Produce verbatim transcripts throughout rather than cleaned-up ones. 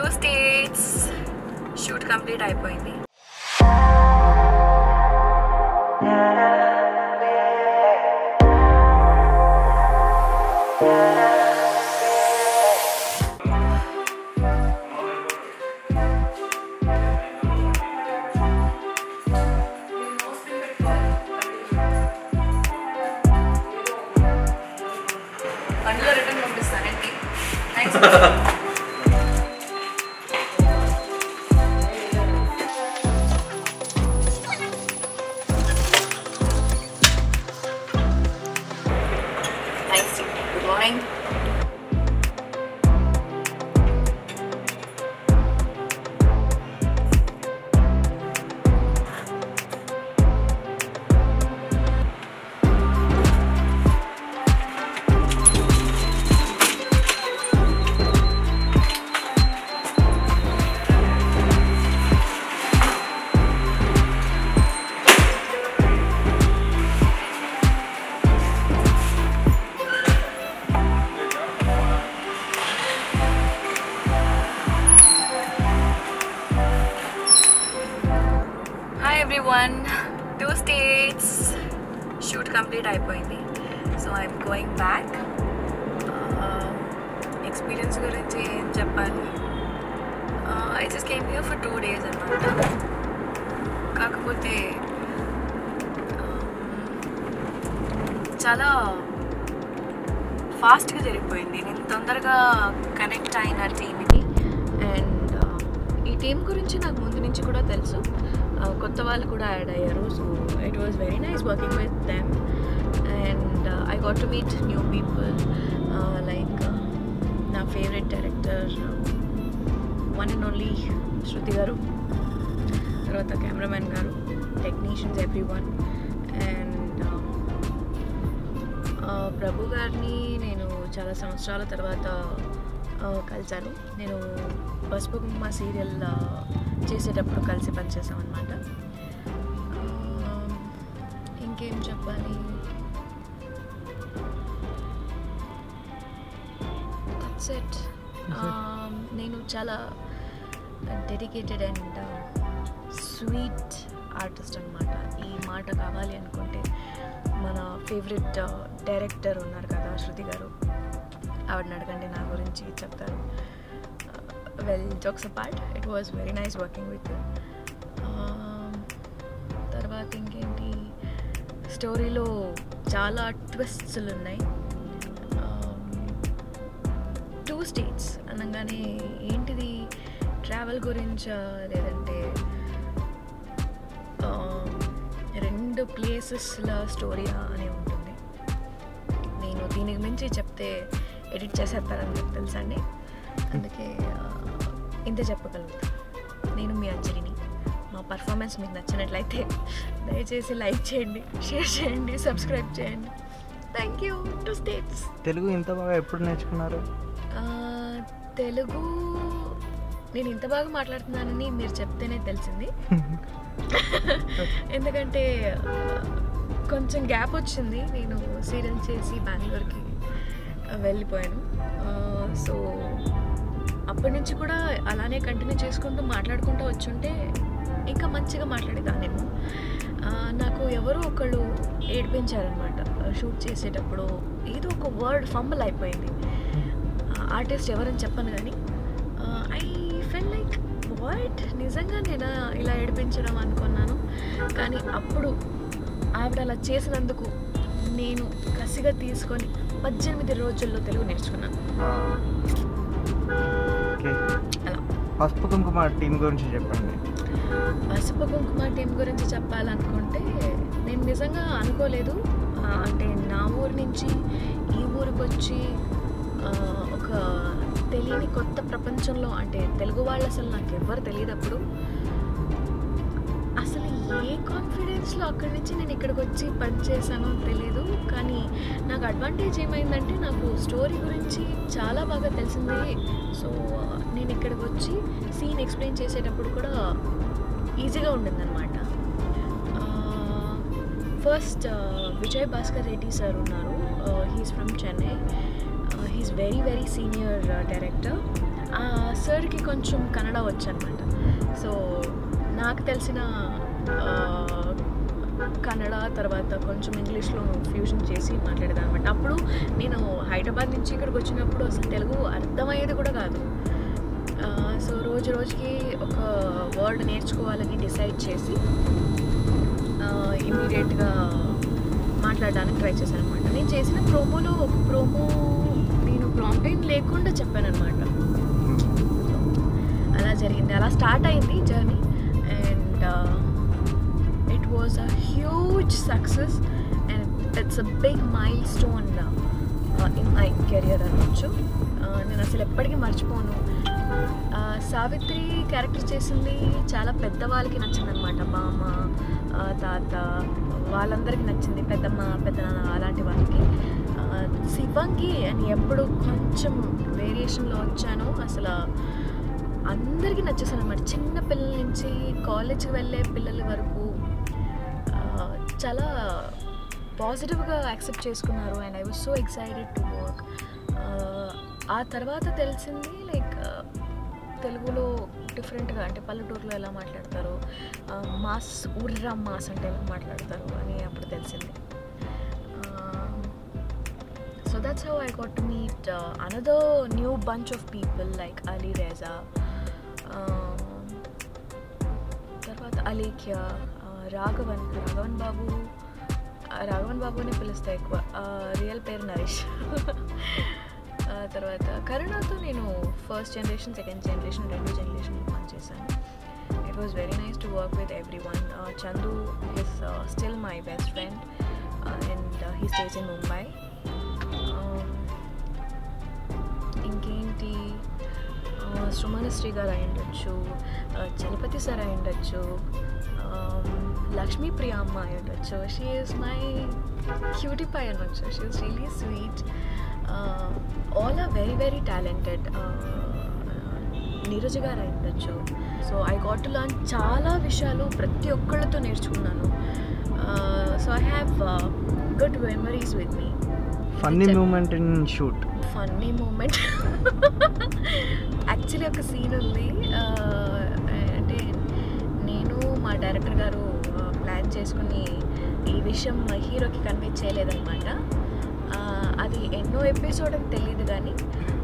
Two states shoot complete అయిపోయింది. బండిలో return పంపిస్తానండి. Thanks. Thanks. Good morning. Everyone, two states shoot complete అయిపోయింది. So I'm going back. Experience గురించి ఏం చెప్పాలి, I just came here for two days అన్నమాట. కాకపోతే చాలా ఫాస్ట్గా జరిగిపోయింది. నేను తొందరగా కనెక్ట్ అయిన టీమ్కి. అండ్ ఈ టీం గురించి నాకు ముందు నుంచి కూడా తెలుసు, కొత్త వాళ్ళు కూడా యాడ్ అయ్యారు. So it was very nice working with them. And I got to meet new people like నా favourite director one and only Shruti garu, తర్వాత కెమెరామెన్ గారు, technicians, everyone. And Prabhu గారిని నేను చాలా సంవత్సరాల తర్వాత కలిశాను. నేను పసుపు కుంకుమ సీరియల్ చేసేటప్పుడు కలిసి పనిచేసాం అన్నమాట. ఇంకేం చెప్పాలి, దట్స్ ఇట్. నేను చాలా డెడికేటెడ్ అండ్ స్వీట్ ఆర్టిస్ట్ అన్నమాట. ఈ మాట కావాలి అనుకుంటే మన ఫేవరెట్ డైరెక్టర్ ఉన్నారు కదా శృతి గారు, ఆవిడని అడగండి, నా గురించి చెప్తారు. Well, jokes apart, it was very nice working with. తర్వాత ఇంకేంటి, స్టోరీలో చాలా ట్విస్ట్స్లు ఉన్నాయి. టూ స్టేట్స్ అనగానే ఏంటిది, ట్రావెల్ గురించా లేదంటే రెండు ప్లేసెస్ల స్టోరీయా అని ఉంటుంది. నేను దీనికి మించి చెప్తే ఎడిట్ చేసేస్తారని నాకు తెలుసండి, అందుకే ఇంతే చెప్పగలుగుతాను. నేను మీ అంజలిని. మా పర్ఫార్మెన్స్ మీకు నచ్చినట్లయితే దయచేసి లైక్ చేయండి, షేర్ చేయండి, సబ్స్క్రైబ్ చేయండి. Thank you. Two states. Telugu ఇంత బాగా ఎప్పుడు నేర్చుకున్నారు? తెలుగు నేను ఇంత బాగా మాట్లాడుతున్నానని మీరు చెప్తేనే తెలిసింది. ఎందుకంటే కొంచెం గ్యాప్ వచ్చింది, నేను సీరియల్ చేసి బెంగళూరుకి వెళ్ళిపోయాను. సో అప్పటి నుంచి కూడా అలానే కంటిన్యూ చేసుకుంటూ మాట్లాడుకుంటూ వచ్చుంటే ఇంకా మంచిగా మాట్లాడేదాన్నేమో. నాకు ఎవరో ఒకళ్ళు ఏడిపించారనమాట షూట్ చేసేటప్పుడు. ఏదో ఒక వర్డ్ ఫంబుల్ అయిపోయింది. ఆర్టిస్ట్ ఎవరని చెప్పను కానీ ఐ ఫెల్ లైక్ వాట్, నిజంగా నేను ఇలా ఏడిపించడం అనుకున్నాను. కానీ అప్పుడు ఆవిడ అలా చేసినందుకు నేను కసిగా తీసుకొని పద్దెనిమిది రోజుల్లో తెలుగు నేర్చుకున్నాను. అలా. పసుపు కుంకుమ టీం గురించి చెప్పండి. పసుపు కుంకుమ టీం గురించి చెప్పాలనుకుంటే నేను నిజంగా అనుకోలేదు. అంటే నా ఊరు నుంచి ఈ ఊరికి వచ్చి ఒక తెలియని కొత్త ప్రపంచంలో, అంటే తెలుగు వాళ్ళు అసలు నాకు ఎవరు తెలియదు అప్పుడు. అసలు ఏ కాన్ఫిడెన్స్లో అక్కడి నుంచి నేను ఇక్కడికి వచ్చి పని చేశానో తెలీదు. కానీ నాకు అడ్వాంటేజ్ ఏమైందంటే నాకు స్టోరీ గురించి చాలా బాగా తెలిసింది. సో నేను ఇక్కడికి వచ్చి సీన్ ఎక్స్ప్లెయిన్ చేసేటప్పుడు కూడా ఈజీగా ఉండిందనమాట. ఫస్ట్ విజయ్ భాస్కర్ రెడ్డి సార్ ఉన్నారు. He's from Chennai. He's very very senior director. ఆ సార్కి కొంచెం కన్నడ వచ్చు అనమాట. సో నాకు తెలిసిన కన్నడ తర్వాత కొంచెం ఇంగ్లీష్లో ఫ్యూజన్ చేసి మాట్లాడేది అనమాట. అప్పుడు నేను హైదరాబాద్ నుంచి ఇక్కడికి వచ్చినప్పుడు అసలు తెలుగు అర్థమయ్యేది కూడా కాదు. సో రోజు రోజుకి ఒక వర్డ్ నేర్చుకోవాలని డిసైడ్ చేసి ఇమీడియట్గా మాట్లాడడానికి ట్రై చేశాను అనమాట. నేను చేసిన ప్రోమోలో ఒక ప్రోమో నేను ప్రాంప్ట్ లేకుండా చెప్పాను అనమాట. అలా జరిగింది, అలా స్టార్ట్ అయింది journey. And it was a huge success and it's a big milestone in my career అనొచ్చు. నేను అసలు ఎప్పటికీ మర్చిపోను. సావిత్రి క్యారెక్టర్ చేసింది చాలా పెద్దవాళ్ళకి నచ్చింది అనమాట. బామ్మ, తాత వాళ్ళందరికీ నచ్చింది, పెద్దమ్మ పెద్దనాన్న అలాంటి వాళ్ళకి. శివంగి అని ఎప్పుడు కొంచెం వేరియేషన్లో వచ్చానో అసలు అందరికీ నచ్చేసాను అనమాట. చిన్న పిల్లల నుంచి కాలేజ్కి వెళ్ళే పిల్లల వరకు చాలా పాజిటివ్గా యాక్సెప్ట్ చేసుకున్నారు. And I was so excited to work. ఆ తర్వాత తెలిసింది లైక్ తెలుగులో డిఫరెంట్గా అంటే పల్లెటూరులో ఎలా మాట్లాడతారు, మాస్ ఉర్రా మాస్ అంటే ఎలా మాట్లాడతారు అని అప్పుడు తెలిసింది. So that's how I got to meet another new bunch of people like Ali Reza, తర్వాత అలీఖ్య, రాఘవన్ రాఘవన్ బాబు రాఘవన్ బాబుని పిలుస్తా ఎక్కువ, రియల్ పేరు నరేష్. తర్వాత కరుణతో నేను ఫస్ట్ జనరేషన్ సెకండ్ జనరేషన్ రెండు జనరేషన్లో పనిచేశాను. It was very nice to work with everyone. Chandu is still my best friend and he stays in Mumbai. ఇంకేంటి, సుమనశ్రీ గారు అయి ఉండొచ్చు, చలపతి సార్ అయి ఉండొచ్చు, లక్ష్మీ ప్రియ అమ్మ అయి ఉండొచ్చు. She is my cutie pie అనొచ్చు. She is really sweet. All are very very talented. Neeraj garu అయి ఉండొచ్చు. So I got to learn చాలా విషయాలు ప్రతి ఒక్కళ్ళతో నేర్చుకున్నాను. So I have good memories with me. Funny moment in shoot. Funny moment actually ఒక scene ఉంది. అంటే నేను మా డైరెక్టర్ గారు ప్లాన్ చేసుకుని ఈ విషయం హీరోకి కన్వే చేయలేదన్నమాట. అది ఎన్నో ఎపిసోడ్ అని తెలియదు కానీ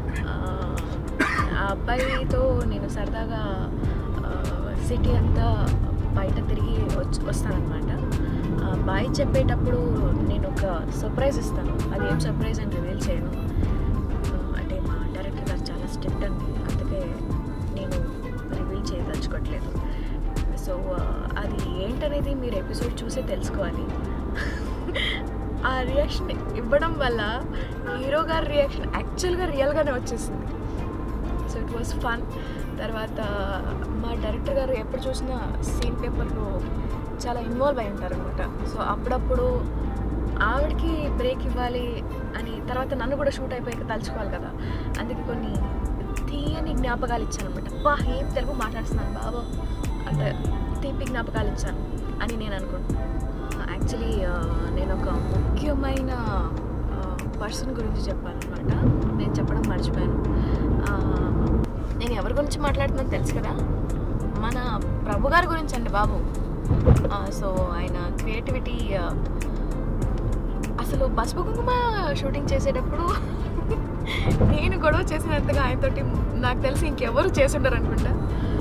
ఆ అబ్బాయితో నేను సరదాగా సిటీ అంతా బయట తిరిగి వచ్చి వస్తానన్నమాట. బాయ్ చెప్పేటప్పుడు నేను ఒక సర్ప్రైజ్ ఇస్తాను. అది ఏం సర్ప్రైజ్ అని రివీల్ చేయను. అంటే మా డైరెక్టర్ గారు చాలా స్ట్రిక్ట్ అండి, అందుకే నేను రివీల్ చేయదలుచుకోవట్లేదు. సో అది ఏంటనేది మీరు ఎపిసోడ్ చూసే తెలుసుకోవాలి. ఆ రియాక్షన్ ఇవ్వడం వల్ల హీరో గారి రియాక్షన్ యాక్చువల్గా రియల్గానే వచ్చేసింది. So it was fun. తర్వాత మా డైరెక్టర్ గారు ఎప్పుడు చూసినా సీన్ పేపర్లో చాలా ఇన్వాల్వ్ అయి ఉంటారు అనమాట. సో అప్పుడప్పుడు ఆవిడకి బ్రేక్ ఇవ్వాలి అని, తర్వాత నన్ను కూడా షూట్ అయిపోయాక తలుచుకోవాలి కదా, అందుకే కొన్ని తీయని జ్ఞాపకాలు ఇచ్చాను అనమాట. బా ఏం తెలుగు మాట్లాడుతున్నాను బాబు అంటే తీపి జ్ఞాపకాలు ఇచ్చాను అని నేను అనుకుంటున్నాను. యాక్చువల్లీ నేను ఒక ముఖ్యమైన పర్సన్ గురించి చెప్పాను అనమాట. నేను చెప్పడం మర్చిపోయాను. నేను ఎవరి గురించి మాట్లాడుతున్నాను తెలుసు కదా, మన ప్రభు గారి గురించి అండి బాబు. సో ఆయన క్రియేటివిటీ, అసలు పసుపు కుంకుమ షూటింగ్ చేసేటప్పుడు నేను గొడవ చేసినంతగా ఆయనతోటి నాకు తెలిసి ఇంకెవరు చేసి ఉండరు అనుకుంటా.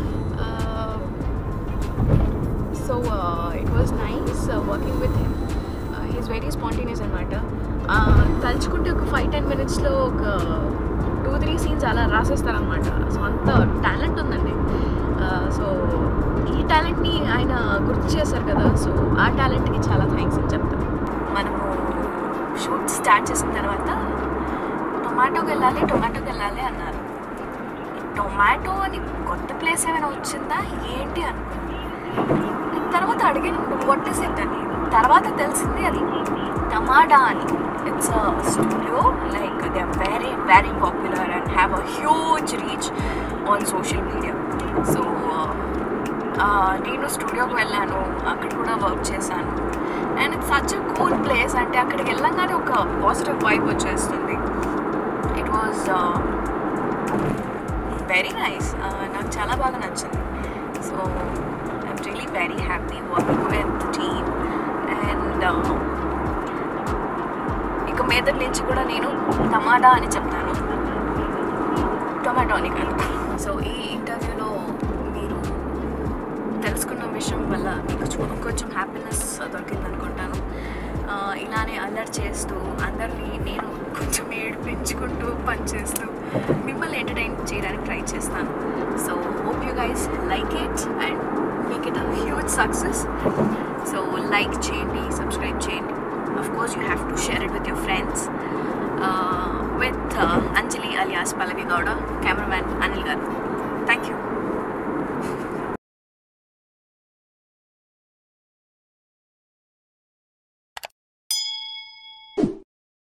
So it was nice working with him. He's very spontaneous అనమాట. తలుచుకుంటే ఒక ఫైవ్ టెన్ మినిట్స్లో ఒక టూ త్రీ సీన్స్ అలా రాసేస్తారనమాట. సో అంత టాలెంట్ ఉందండి. సో ఈ టాలెంట్ని ఆయన గుర్తు చేశారు కదా, సో ఆ టాలెంట్కి చాలా థ్యాంక్స్ అని చెప్తాను. మనము షూట్ స్టార్ట్ చేసిన తర్వాత టొమాటోకి వెళ్ళాలి టొమాటోకి వెళ్ళాలి అన్నారు. టొమాటో అని కొత్త ప్లేస్ ఏమైనా వచ్చిందా ఏంటి అనుకున్నాను. తర్వాత అడిగాను వాట్ ఇస్ ఇట్ అని. తర్వాత తెలిసింది అది టమాటా అని. It's a studio, like they are very very popular and have a huge reach on social media. So నేను స్టూడియోకి వెళ్ళాను, అక్కడ కూడా వర్క్ చేశాను. And it's such a cool place. అంటే అక్కడికి వెళ్ళంగానే ఒక పాజిటివ్ వైబ్ వచ్చేస్తుంది. ఇట్ వాజ్ వెరీ నైస్, నాకు చాలా బాగా నచ్చింది. So I'm really very happy working with team. And ఇక మీద నుంచి కూడా నేను టమాటా అని చెప్తాను, టొమాటో అని కాదు. సో ఈ ఇంటర్వ్యూలో మీరు తెలుసుకున్న విషయం వల్ల మీకు కొంచెం హ్యాపీనెస్ దొరికింది అనుకుంటాను. ఇలానే అల్లరి చేస్తూ అందరినీ నేను కొంచెం ఏడిపించుకుంటూ పనిచేస్తూ మిమ్మల్ని ఎంటర్టైన్ చేయడానికి ట్రై చేస్తాను. So hope you guys like it and make it a huge success. So like చేయండి, సబ్స్క్రైబ్ చేయండి. Of course, you have to share it with your friends. Uh, with uh, Anjali alias Pallavi Gowda, cameraman Anil Garu.